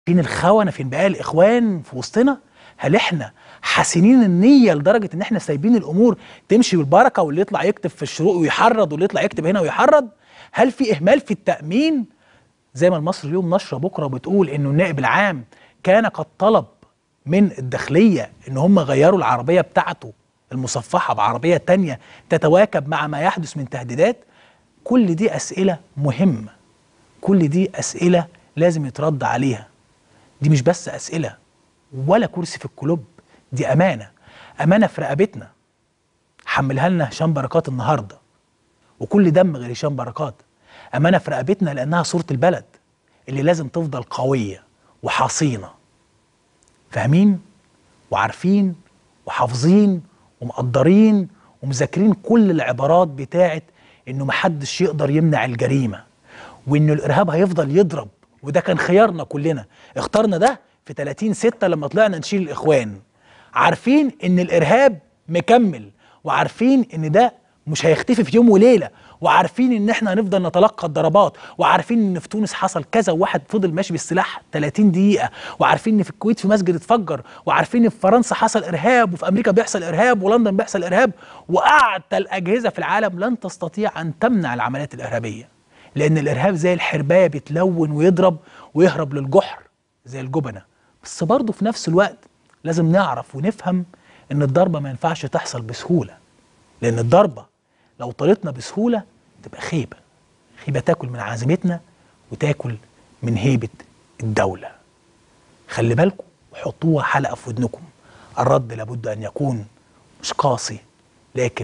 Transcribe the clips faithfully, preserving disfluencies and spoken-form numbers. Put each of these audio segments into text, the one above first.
فين الخونة؟ فين بقى الإخوان في وسطنا؟ هل إحنا حاسنين النية لدرجة إن إحنا سايبين الأمور تمشي بالبركة، واللي يطلع يكتب في الشروق ويحرض واللي يطلع يكتب هنا ويحرض؟ هل في إهمال في التأمين؟ زي ما المصري اليوم نشرة بكرة بتقول إنه النائب العام كان قد طلب من الداخلية إن هم غيروا العربية بتاعته المصفحة بعربية تانية تتواكب مع ما يحدث من تهديدات. كل دي أسئلة مهمة، كل دي أسئلة لازم يترد عليها. دي مش بس أسئلة ولا كرسي في الكلوب، دي أمانة، أمانة في رقبتنا حملها لنا هشام بركات النهاردة، وكل دم غير هشام بركات. أمانة في رقبتنا لأنها صورة البلد اللي لازم تفضل قوية وحصينة. فاهمين وعارفين وحافظين ومقدرين ومذاكرين كل العبارات بتاعت إنه محدش يقدر يمنع الجريمة، وإنه الإرهاب هيفضل يضرب. وده كان خيارنا كلنا، اخترنا ده في ثلاثين ستة لما طلعنا نشيل الإخوان، عارفين إن الإرهاب مكمل، وعارفين إن ده مش هيختفي في يوم وليلة، وعارفين إن إحنا هنفضل نتلقى الضربات، وعارفين إن في تونس حصل كذا وواحد فضل ماشي بالسلاح ثلاثين دقيقة، وعارفين إن في الكويت في مسجد اتفجر، وعارفين إن في فرنسا حصل إرهاب، وفي أمريكا بيحصل إرهاب، ولندن بيحصل إرهاب، وأعتى الأجهزة في العالم لن تستطيع أن تمنع العمليات الإرهابية، لأن الإرهاب زي الحرباية بيتلون ويضرب ويهرب للجحر زي الجبنة. بس برضه في نفس الوقت لازم نعرف ونفهم إن الضربة ما ينفعش تحصل بسهولة، لأن الضربة لو طالتنا بسهولة تبقى خيبة، خيبة تاكل من عزيمتنا وتاكل من هيبة الدولة. خلي بالكم وحطوها حلقة في ودنكم، الرد لابد أن يكون مش قاسي، لكن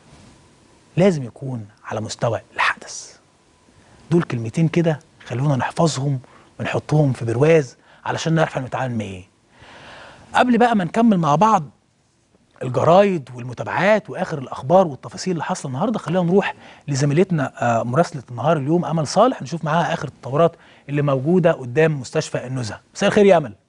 لازم يكون على مستوى الحدث. دول كلمتين كده خلونا نحفظهم ونحطهم في برواز علشان نعرف هنتعامل مع ايه. قبل بقى ما نكمل مع بعض الجرايد والمتابعات واخر الاخبار والتفاصيل اللي حاصله النهارده، خلينا نروح لزميلتنا مراسله النهار اليوم امل صالح نشوف معاها اخر التطورات اللي موجوده قدام مستشفى النزهه. مساء الخير يا امل.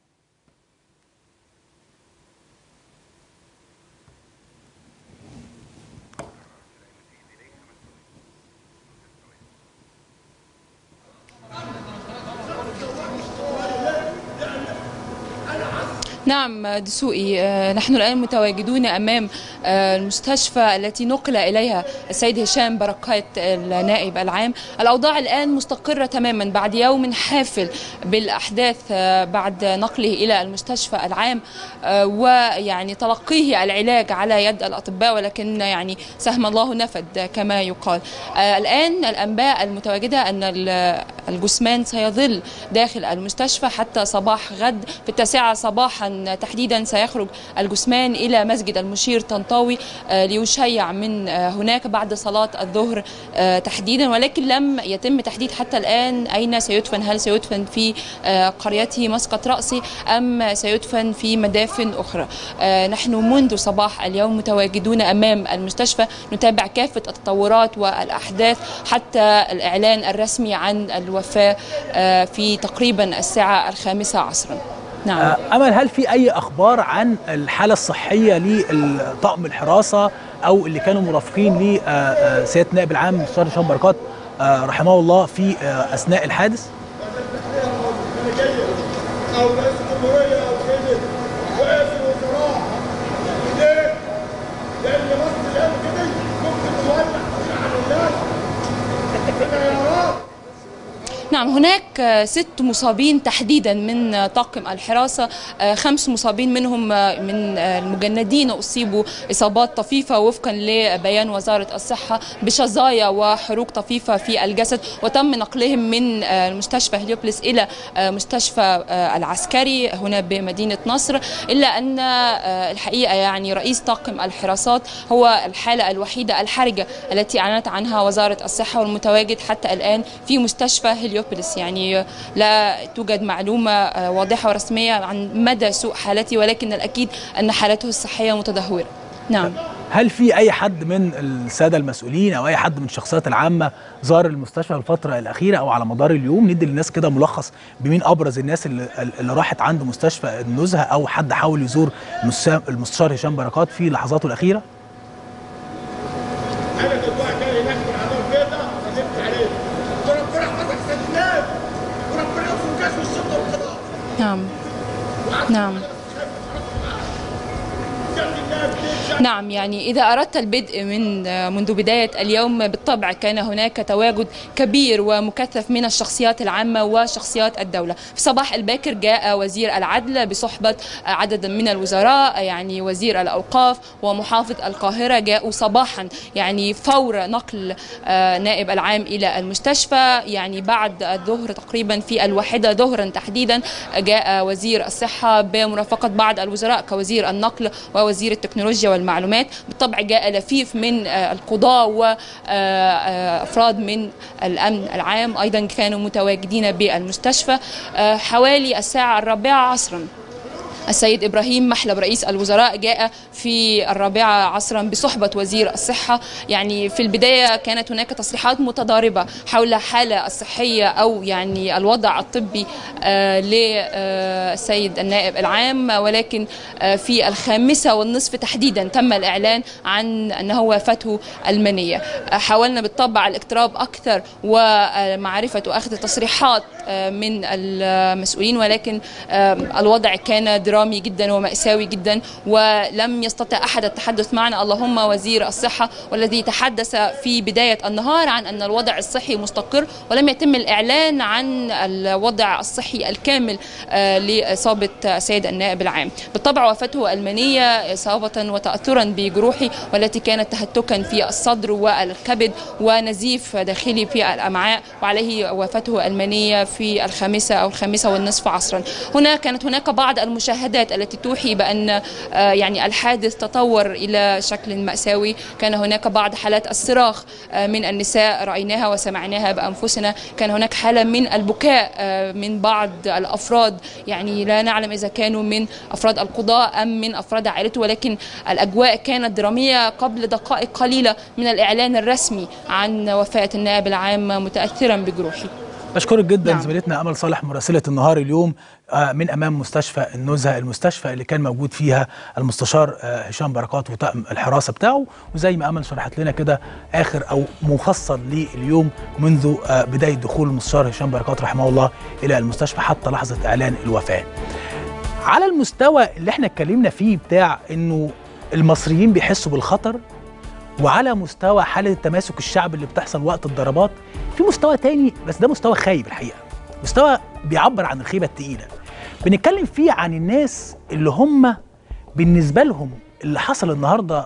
نعم دسوقي، نحن الآن متواجدون أمام المستشفى التي نقل إليها السيد هشام بركات النائب العام. الأوضاع الآن مستقرة تماما بعد يوم حافل بالأحداث بعد نقله إلى المستشفى العام ويعني تلقيه العلاج على يد الأطباء، ولكن يعني سهم الله نفد كما يقال. الآن الأنباء المتواجدة أن الجثمان سيظل داخل المستشفى حتى صباح غد في التاسعة صباحا تحديدا. سيخرج الجثمان إلى مسجد المشير طنطاوي ليشيع من هناك بعد صلاة الظهر تحديدا، ولكن لم يتم تحديد حتى الآن أين سيدفن، هل سيدفن في قريته مسقط رأسي أم سيدفن في مدافن أخرى. نحن منذ صباح اليوم متواجدون أمام المستشفى نتابع كافة التطورات والأحداث حتى الإعلان الرسمي عن الوفاة في تقريبا الساعة الخامسة عصرا. نعم. أمل، هل في أي أخبار عن الحالة الصحية لطاقم الحراسة أو اللي كانوا مرافقين لسيادة النائب العام المستشار هشام بركات رحمه الله في أثناء الحادث؟ نعم، هناك ست مصابين تحديدا من طاقم الحراسة، خمس مصابين منهم من المجندين أصيبوا إصابات طفيفة وفقا لبيان وزارة الصحة بشظايا وحروق طفيفة في الجسد، وتم نقلهم من المستشفى هليوبلس إلى مستشفى العسكري هنا بمدينة نصر. إلا أن الحقيقة يعني رئيس طاقم الحراسات هو الحالة الوحيدة الحرجة التي أعلنت عنها وزارة الصحة والمتواجد حتى الآن في مستشفى هليوبلس. يعني لا توجد معلومة واضحة ورسمية عن مدى سوء حالته، ولكن الأكيد أن حالته الصحية متدهورة. نعم. هل في أي حد من السادة المسؤولين أو أي حد من الشخصيات العامة زار المستشفى الفترة الأخيرة أو على مدار اليوم؟ ندي للناس كده ملخص بمين أبرز الناس اللي, اللي راحت عند مستشفى النزهة أو حد حاول يزور المستشار هشام بركات في لحظاته الأخيرة؟ نعم نعم نعم يعني إذا أردت البدء من منذ بداية اليوم بالطبع كان هناك تواجد كبير ومكثف من الشخصيات العامة وشخصيات الدولة. في صباح الباكر جاء وزير العدل بصحبة عدد من الوزراء، يعني وزير الأوقاف ومحافظ القاهرة جاءوا صباحا يعني فور نقل نائب العام إلى المستشفى. يعني بعد الظهر تقريبا في الواحدة ظهرا تحديدا جاء وزير الصحة بمرافقة بعض الوزراء كوزير النقل ووزير التكنولوجيا والمعلومات. بالطبع جاء لفيف من القضاة وأفراد من الأمن العام أيضا كانوا متواجدين بالمستشفى. حوالي الساعة الرابعة عصرا السيد إبراهيم محلب رئيس الوزراء جاء في الرابعة عصرا بصحبة وزير الصحة. يعني في البداية كانت هناك تصريحات متضاربة حول الحالة الصحية أو يعني الوضع الطبي للسيد النائب العام، ولكن في الخامسة والنصف تحديدا تم الإعلان عن أنه وافته المنية. حاولنا بالطبع الاقتراب أكثر ومعرفة وأخذ تصريحات من المسؤولين، ولكن الوضع كان درامي جدا ومأساوي جدا ولم يستطع أحد التحدث معنا، اللهم وزير الصحة والذي تحدث في بداية النهار عن أن الوضع الصحي مستقر، ولم يتم الإعلان عن الوضع الصحي الكامل لإصابة السيد النائب العام. بالطبع وفاته المنية إصابة وتأثرا بجروحه والتي كانت تهتكا في الصدر والكبد ونزيف داخلي في الأمعاء، وعليه وفاته المنية في الخامسة أو الخامسة والنصف عصرا. هنا كانت هناك بعض المشاهدات التي توحي بأن يعني الحادث تطور إلى شكل مأساوي. كان هناك بعض حالات الصراخ من النساء رأيناها وسمعناها بأنفسنا. كان هناك حالة من البكاء من بعض الأفراد، يعني لا نعلم إذا كانوا من أفراد القضاء أم من أفراد عائلته، ولكن الأجواء كانت درامية قبل دقائق قليلة من الإعلان الرسمي عن وفاة النائب العام متأثرا بجروحه. بشكرك جدا. نعم. زميلتنا أمل صالح مراسلة النهار اليوم من أمام مستشفى النزهة، المستشفى اللي كان موجود فيها المستشار هشام بركات وطاقم الحراسة بتاعه، وزي ما أمل شرحت لنا كده آخر أو مفصل لليوم منذ بداية دخول المستشار هشام بركات رحمه الله إلى المستشفى حتى لحظة إعلان الوفاة. على المستوى اللي احنا اتكلمنا فيه بتاع إنه المصريين بيحسوا بالخطر، وعلى مستوى حالة التماسك الشعب اللي بتحصل وقت الضربات، في مستوى تاني بس ده مستوى خايب الحقيقة، مستوى بيعبر عن الخيبة التقيلة. بنتكلم فيه عن الناس اللي هم بالنسبة لهم اللي حصل النهاردة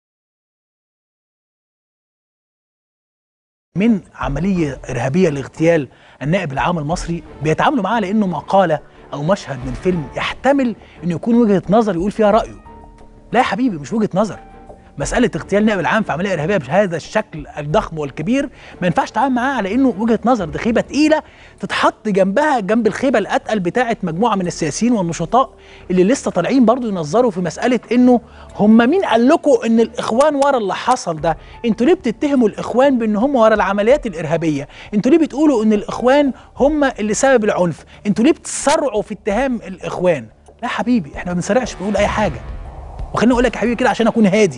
من عملية إرهابية لاغتيال النائب العام المصري بيتعاملوا معاه لأنه مقالة أو مشهد من فيلم يحتمل أنه يكون وجهة نظر يقول فيها رأيه. لا يا حبيبي، مش وجهة نظر. مسألة اغتيال نائب العام في عملية إرهابية بهذا الشكل الضخم والكبير ما ينفعش تتعامل معاه على إنه وجهة نظر، دي خيبة تقيلة تتحط جنبها جنب الخيبة الأتقل بتاعة مجموعة من السياسيين والنشطاء اللي لسه طالعين برضو ينظروا في مسألة إنه هم مين قال لكم إن الإخوان ورا اللي حصل ده؟ أنتوا ليه بتتهموا الإخوان بإن هم ورا العمليات الإرهابية؟ أنتوا ليه بتقولوا إن الإخوان هم اللي سبب العنف؟ أنتوا ليه بتسرعوا في اتهام الإخوان؟ لا حبيبي، إحنا ما بنسرعش بنقول أي حاجة. وخليني أقول لك يا حبيبي كده عشان أكون هادي،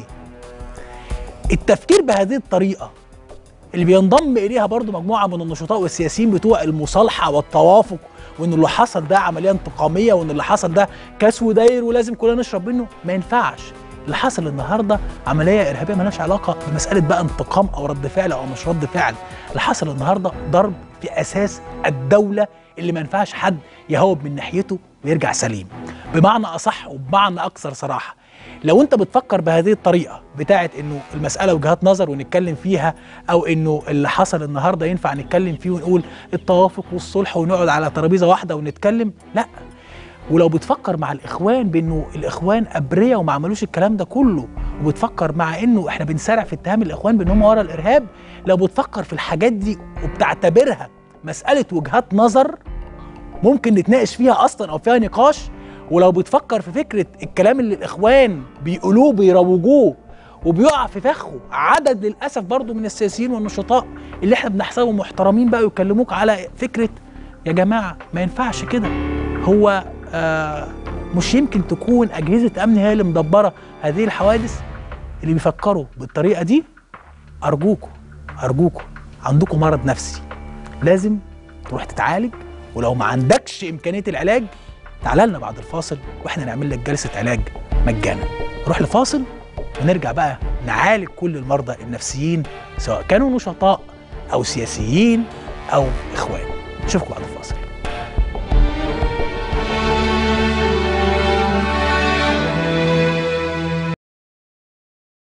التفكير بهذه الطريقة اللي بينضم إليها برضو مجموعة من النشطاء والسياسيين بتوع المصالحة والتوافق، وإن اللي حصل ده عملية انتقامية، وإن اللي حصل ده كاس وداير ولازم كلنا نشرب منه، ما ينفعش. اللي حصل النهاردة عملية إرهابية مالهاش علاقة بمسألة بقى انتقام أو رد فعل أو مش رد فعل. اللي حصل النهاردة ضرب في أساس الدولة اللي ما ينفعش حد يهوب من ناحيته ويرجع سليم. بمعنى أصح وبمعنى أكثر صراحة، لو انت بتفكر بهذه الطريقه بتاعت انه المساله وجهات نظر ونتكلم فيها، او انه اللي حصل النهارده ينفع نتكلم فيه ونقول التوافق والصلح ونقعد على ترابيزه واحده ونتكلم، لا. ولو بتفكر مع الاخوان بانه الاخوان ابرياء وما عملوش الكلام ده كله، وبتفكر مع انه احنا بنسارع في اتهام الاخوان بان هم ورا الارهاب، لو بتفكر في الحاجات دي وبتعتبرها مساله وجهات نظر ممكن نتناقش فيها اصلا او فيها نقاش، ولو بتفكر في فكرة الكلام اللي الإخوان بيقولوه بيروجوه وبيقع في فخه عدد للأسف برضو من السياسيين والنشطاء اللي احنا بنحسبهم محترمين بقى يكلموك على فكرة يا جماعة ما ينفعش كده، هو آه مش يمكن تكون أجهزة أمن هي اللي مدبرة هذه الحوادث. اللي بيفكروا بالطريقة دي أرجوكوا أرجوكوا عندكم مرض نفسي لازم تروح تتعالج، ولو ما عندكش إمكانية العلاج تعال لنا بعد الفاصل واحنا نعمل لك جلسه علاج مجانا. نروح لفاصل ونرجع بقى نعالج كل المرضى النفسيين سواء كانوا نشطاء او سياسيين او اخوان. نشوفكم بعد الفاصل.